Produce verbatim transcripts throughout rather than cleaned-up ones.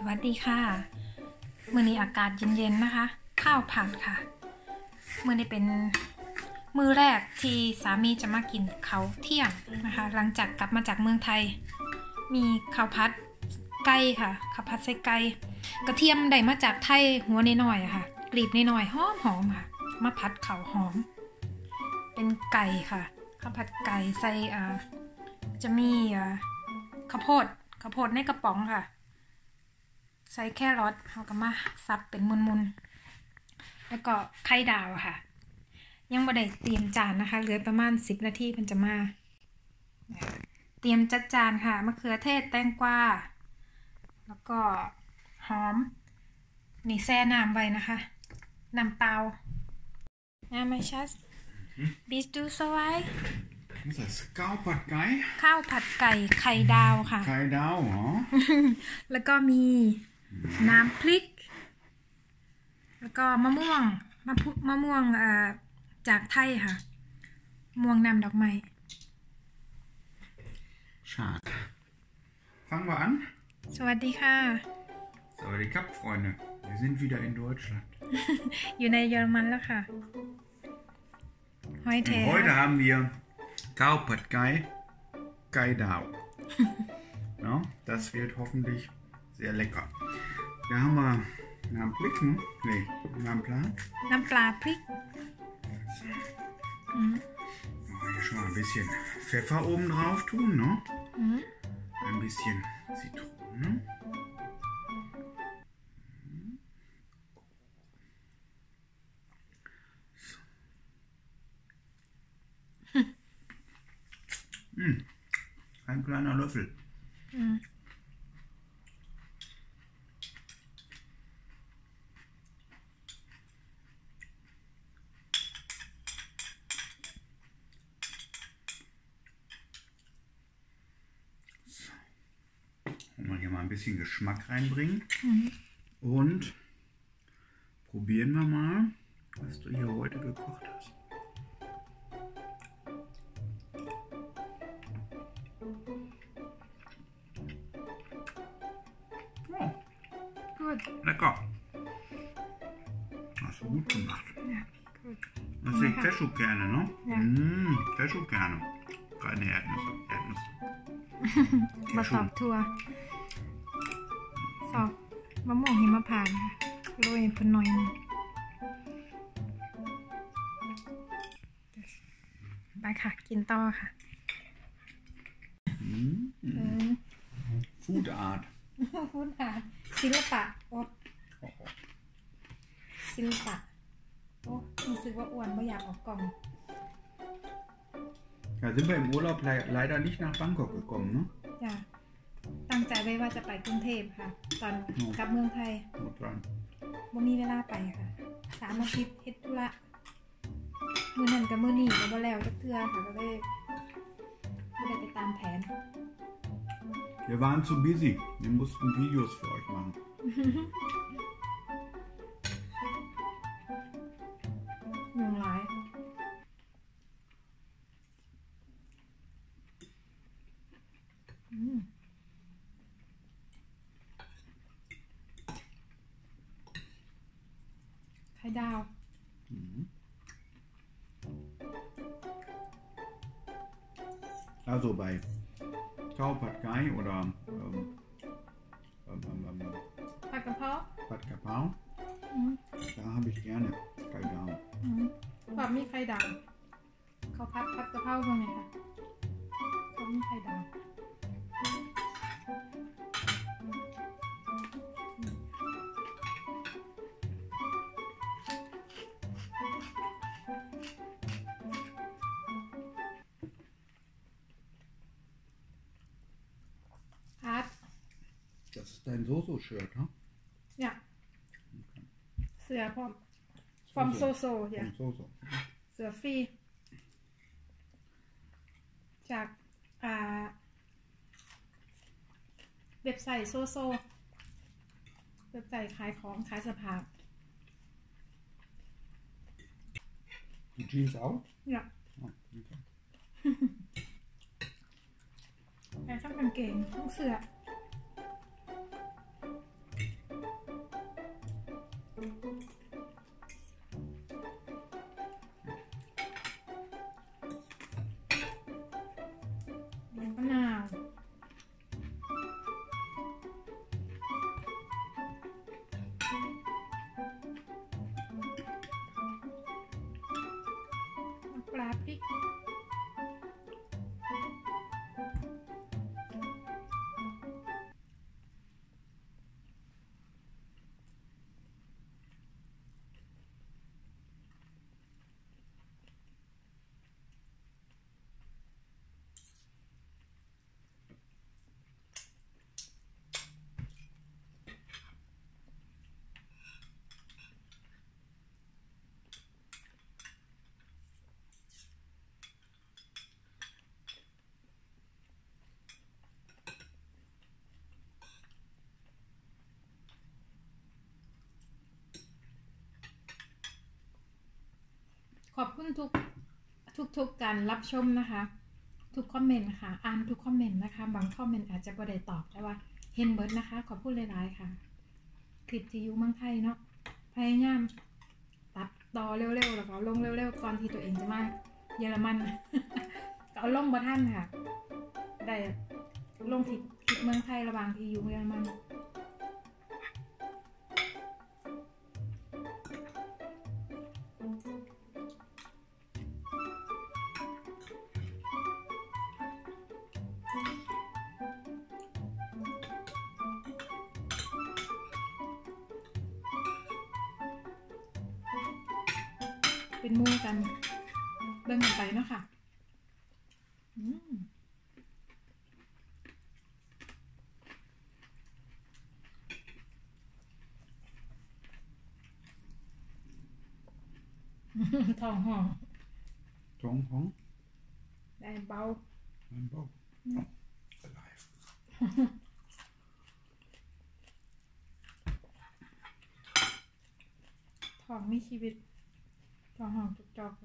วัสดีค่ะมื้อนี้อากาศเย็นๆนะคะข้าวผัดค่ะมื้อนี้เป็นมื้อแรกที่สามีจะมากินข้าวเที่ยงนะคะหลังจากกลับมาจากเมืองไทยมีข้าวผัดไก่ค่ะข้าวผัดใส่ไก่กระเทียมได้มาจากไทยหัวน้อยๆค่ะกลีบน้อยๆหอมๆค่ะมาผัดข้าวหอมเป็นไก่ค่ะข้าวผัดไก่ใส่อ่าจะมีอ่าข้าวโพดข้าวโพดในกระป๋องค่ะใส่แครอทเขาก็มาซับเป็นมุนๆแล้วก็ไข่ดาวค่ะยังไม่ได้เตรียมจานนะคะเหลือประมาณสิบนาทีมันจะมาเตรียมจัดจานค่ะมะเขือเทศแตงกวาแล้วก็หอมนี่แช่น้ำไว้นะคะน้ำเปล่าน้ำไม่ชัดบิสดูสวายข้าวผัดไก่ข้าวผัดไก่ไข่ดาวค่ะไข่ดาวเหรอแล้วก็มีน้ำพริกแล้วก็มะม่วงมะพุมะม่วงอ่าจากไทยค่ะม่วงน้ำดอกไม้ Schade. Fangen wir an. สวัสดีค่ะ Sawadee Krap, Freunde. Wir sind wieder in Deutschland. อยู่ในเยอรมันแล้วค่ะหอยแท Und heute haben wir Khao Pad Gai Gai Dao. Ja, das wird hoffentlich sehr lecker. Da haben wir einen Blick, ne? Nee, einen Plan. น้ำปลาพริก Mhm. Hier schon mal ein bisschen Pfeffer oben drauf tun, ne? Mhm. Ein bisschen Zitrone. So. Hm. Ein kleiner Löffel. Mhm. Hier mal ein bisschen Geschmack reinbringen. Mhm. Und probieren wir mal, was du hier heute gekocht hast. Oh, gut. Lecker. Hast du gut gemacht. Ja, gut. Das sind Cashewkerne, ne? Ja. Mmh, Cashewkerne. Keine Erdnüsse. Erdnüsse. มาสอบทัวสอบมะม่วงหิมพานต์ค่ะโรยพนอยไปค่ะกินต่อค่ะ Mmh. Food Art. พูดค่ะศิลปะโอ๊ตศิลปะโอ้รู้สึกว่าอ้วนไม่อยากออกกล่อง Da sind wir im Urlaub le leider nicht nach Bangkok gekommen, ne? จ้ะตั้งใจไว้ว่าจะไปกรุงเทพค่ะ ตอนกลับเมืองไทยบ่มีเวลาไปค่ะสามอาทิตย์เฮ็ดธุระมื้อนั้นกับมื้อนี้ก็บ่แล้วจักเทื่อค่ะก็เลยบ่ได้ไปตามแผน Wir waren zu busy. Wir mussten Videos für euch machen. ยุงหลายไข่ดาว Mhm. Also bei Khao Pad Gai oder ähm, ähm, ähm, ผัดกะเพรา Pad Kapau, อืม da habe ich gerne Gai Dao. อืมแบบมีไข่ดาวเขาพัดผัดกะเพราตรงไหนคะเขามีไข่ดาว Das ist dein Soso-Shirt, ne? Ja.เสือพร้อม from Soso อย่า Vom Soso. เสือฟรีจากอ่าเว็บไซต์โซโซเว็บไซต์ขายของขายเสื้อผ้า Die Jeans auch? Ja. Oh, okay. แค่ทั้งกางเกงทั้งเสื้อาพริกขอบคุณทุกทุกทุกการรับชมนะคะทุกคอมเมนต์ค่ะอ่านทุกคอมเมนต์นะคะบางคอมเมนต์อาจจะไม่ได้ตอบแต่ว่าเห็นเบิร์ดนะคะขอบคุณหลายๆค่ะคลิปที่อยู่เมืองไทยเนาะพยายามตัดต่อเร็วๆแล้วก็ลงเร็วๆก่อนที่ตัวเองจะมาเยอรมัน ก็เอาลงบ่ทันค่ะได้ลงคลิปคลิปเมืองไทยระหว่างที่อยู่เยอรมันเป็นมู่กันเบิ่งกันไปเนาะค่ะอืมท้องห้องท้องห้องได้เบา Ein Bauch. Alive. ท้องมีชีวิตท้องห้องจุกจอก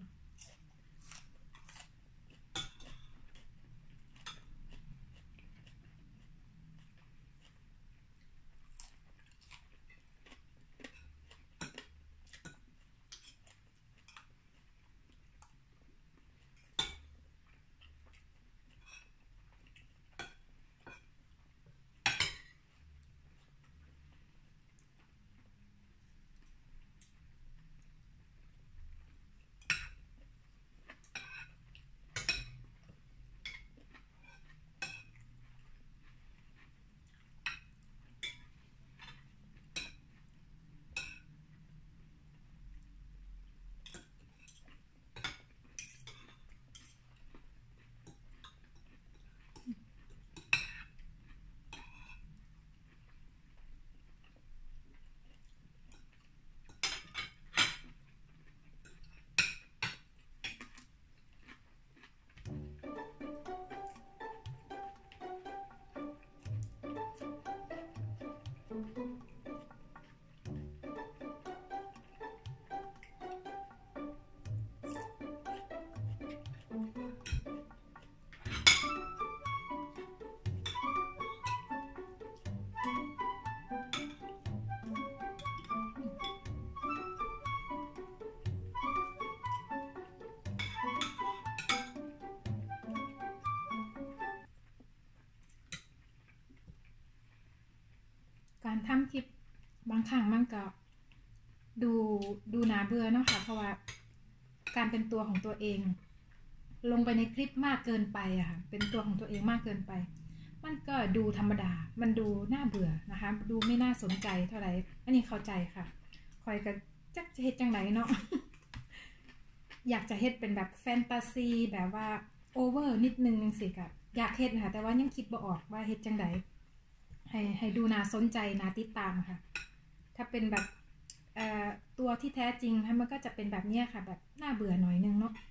การทำคลิปบางครั้งมันก็ดูดูน่าเบื่อเนาะค่ะเพราะว่าการเป็นตัวของตัวเองลงไปในคลิปมากเกินไปอะค่ะเป็นตัวของตัวเองมากเกินไปมันก็ดูธรรมดามันดูน่าเบื่อนะคะดูไม่น่าสนใจเท่าไหร่อันนี้เข้าใจค่ะคอยก็จักจะเฮ็ดจังไหนเนาะ อยากจะเฮ็ดเป็นแบบแฟนตาซีแบบว่าโอเวอร์นิดนึงสิกะอยากเฮ็ดนะคะแต่ว่ายังคิดบ่ออกว่าเฮ็ดจังไดให้ให้ดูน่าสนใจน่าติดตามค่ะถ้าเป็นแบบเอ่อตัวที่แท้จริงมันก็จะเป็นแบบนี้ค่ะแบบน่าเบื่อหน่อยนึงเนาะ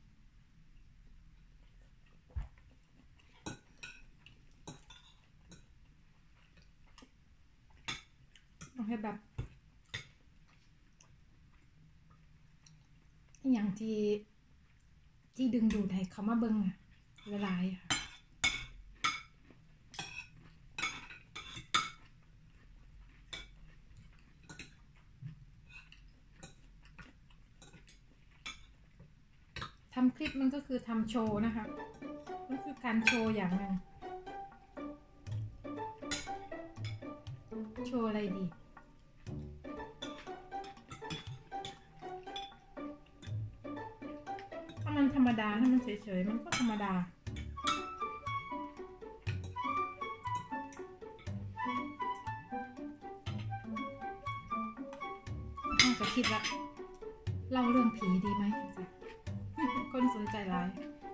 ต้องให้แบบอย่างที่ที่ดึงดูดให้เขามาเบิ่งหลายๆค่ะทำคลิปมันก็คือทำโชว์นะคะมันคือการโชว์อย่างหนึ่งโชว์อะไรดีถ้ามันธรรมรมดาถ้ามันเฉยๆมันก็ธรรมดาน่าจะคิดว่าเล่าเรื่องผีดีไหมคนสนใจหลาย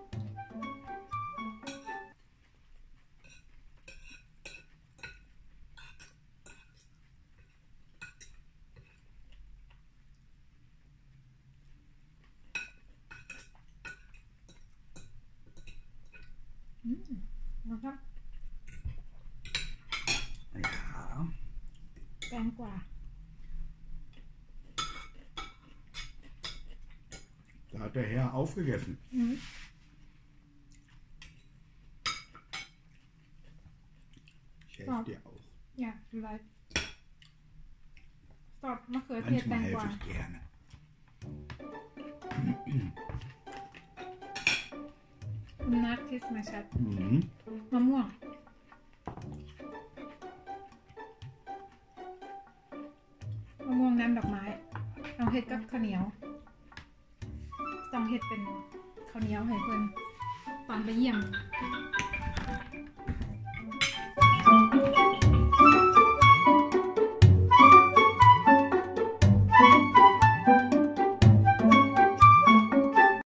อืมนะครับแพงกว่า Da hat der Herr aufgegessen. Mhm. Ich helfe dir auch. Ja, vielleicht. Stop, mach kurz hier Manchmal helfe Tangua. ich gerne. Not kiss my shot. Mhm. มะม่วงมะม่วงน้ำดอกไม้ต้องเฮ็ดกับข้าวเหนียวต้องเฮ็ดเป็นข้าวเหนียวให้เพิ่นตอนไปเยี่ยม